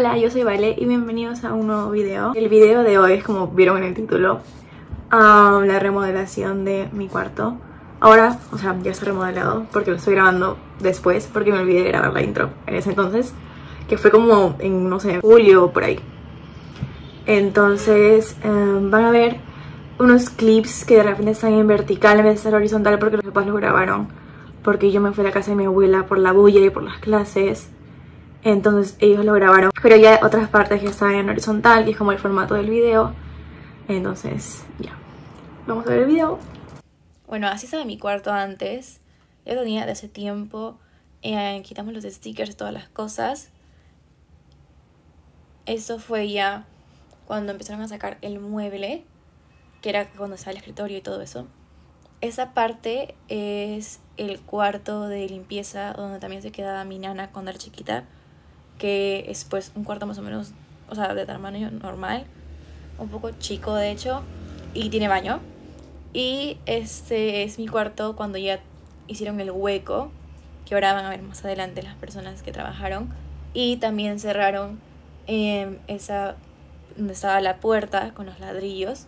Hola, yo soy Vale y bienvenidos a un nuevo video. El video de hoy es, como vieron en el título, la remodelación de mi cuarto. Ahora, o sea, ya está remodelado porque lo estoy grabando después, porque me olvidé de grabar la intro en ese entonces, que fue como en, no sé, julio o por ahí. Entonces van a ver unos clips que de repente están en vertical en vez de estar horizontal, porque los papás lo grabaron porque yo me fui a la casa de mi abuela por la bulla y por las clases. Entonces ellos lo grabaron, pero ya otras partes ya están en horizontal, que es como el formato del video. Entonces ya, vamos a ver el video. Bueno, así estaba mi cuarto antes. Ya lo tenía de hace tiempo. Quitamos los stickers y todas las cosas. Eso fue ya cuando empezaron a sacar el mueble, que era cuando estaba el escritorio y todo eso. Esa parte es el cuarto de limpieza, donde también se quedaba mi nana cuando era chiquita, que es pues un cuarto más o menos, o sea, de tamaño normal, un poco chico de hecho, y tiene baño. Y este es mi cuarto cuando ya hicieron el hueco, que ahora van a ver más adelante las personas que trabajaron. Y también cerraron esa donde estaba la puerta con los ladrillos.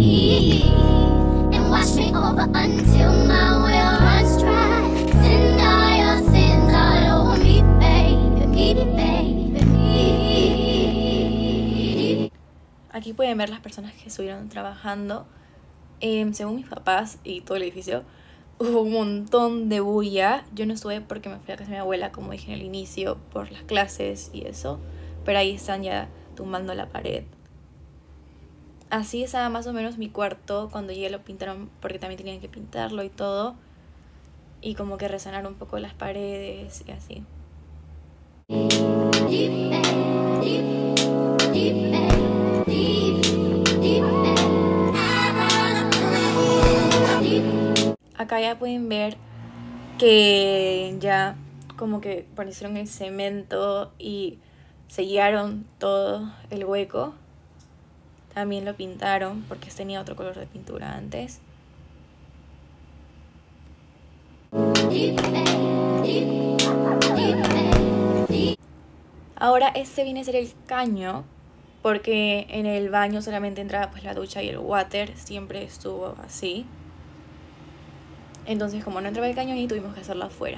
Aquí pueden ver las personas que estuvieron trabajando. Según mis papás y todo el edificio, hubo un montón de bulla. Yo no estuve porque me fui a casa de mi abuela, como dije en el inicio, por las clases y eso. Pero ahí están ya tumbando la pared. Así estaba más o menos mi cuarto cuando ya lo pintaron, porque también tenían que pintarlo y todo. Y como que resanar un poco las paredes y así. Acá ya pueden ver que ya como que pusieron el cemento y sellaron todo el hueco. También lo pintaron porque tenía otro color de pintura antes. Ahora este viene a ser el caño, porque en el baño solamente entraba pues la ducha y el water, siempre estuvo así. Entonces como no entraba el caño, y tuvimos que hacerlo afuera.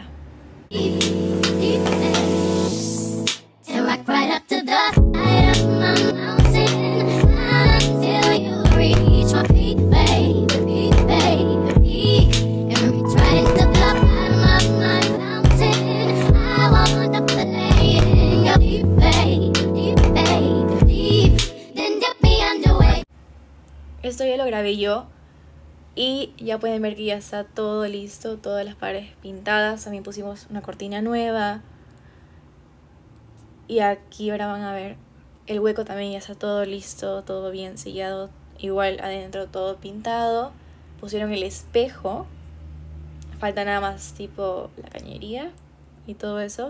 Esto ya lo grabé yo y ya pueden ver que ya está todo listo, todas las paredes pintadas. También pusimos una cortina nueva. Y aquí ahora van a ver el hueco, también ya está todo listo, todo bien sellado. Igual adentro todo pintado. Pusieron el espejo. Falta nada más tipo la cañería y todo eso.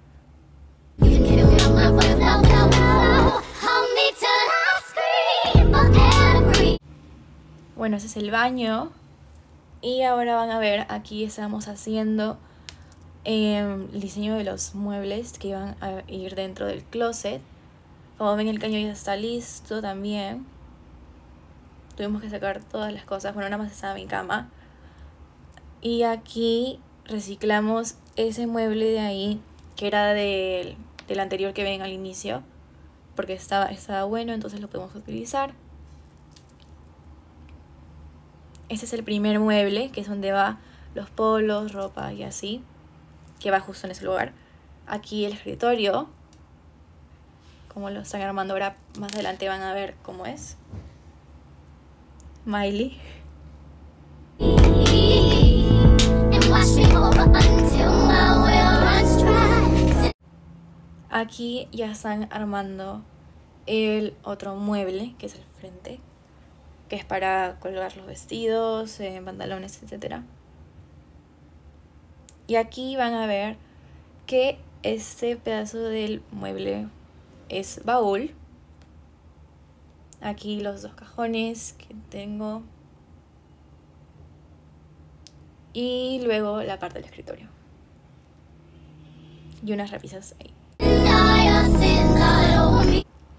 Bueno, ese es el baño. Y ahora van a ver, aquí estamos haciendo el diseño de los muebles que iban a ir dentro del closet. Como ven, el caño ya está listo también. Tuvimos que sacar todas las cosas. Bueno, nada más estaba mi cama. Y aquí reciclamos ese mueble de ahí, que era del anterior que ven al inicio, porque estaba bueno, entonces lo podemos utilizar. Este es el primer mueble, que es donde va los polos, ropa y así, que va justo en ese lugar. Aquí el escritorio, como lo están armando ahora, más adelante van a ver cómo es. Miley. Aquí ya están armando el otro mueble, que es el frente, que es para colgar los vestidos, pantalones, etc. Y aquí van a ver que este pedazo del mueble es baúl. Aquí los dos cajones que tengo. Y luego la parte del escritorio. Y unas repisas ahí.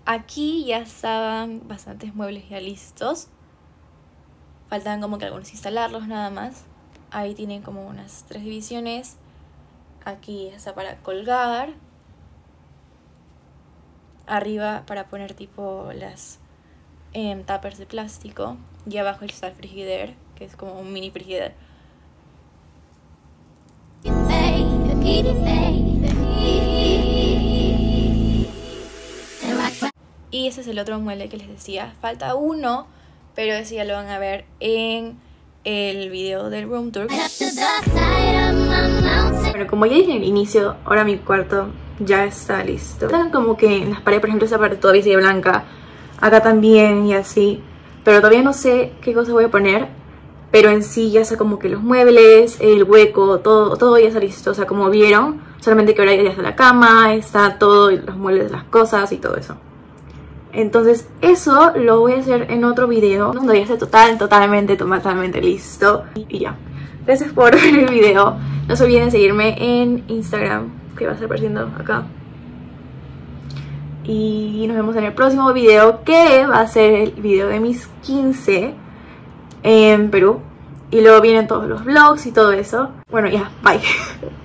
Aquí ya estaban bastantes muebles ya listos. Faltaban como que algunos instalarlos nada más. Ahí tienen como unas 3 divisiones. Aquí está para colgar. Arriba para poner tipo las tuppers de plástico. Y abajo está el frigider, que es como un mini frigider. Y ese es el otro mueble que les decía. Falta uno, pero ese ya lo van a ver en el video del room tour. Bueno, como ya dije en el inicio, ahora mi cuarto ya está listo. Están como que en las paredes, por ejemplo, esa parte todavía sigue blanca. Acá también y así. Pero todavía no sé qué cosa voy a poner. Pero en sí ya está como que los muebles, el hueco, todo ya está listo. O sea, como vieron, solamente que ahora ya está la cama, está todo, los muebles, las cosas y todo eso. Entonces eso lo voy a hacer en otro video donde ya esté totalmente listo. Y ya. Gracias por ver el video. No se olviden seguirme en Instagram, que va a estar apareciendo acá. Y nos vemos en el próximo video, que va a ser el video de mis 15 en Perú. Y luego vienen todos los vlogs y todo eso. Bueno, ya, bye.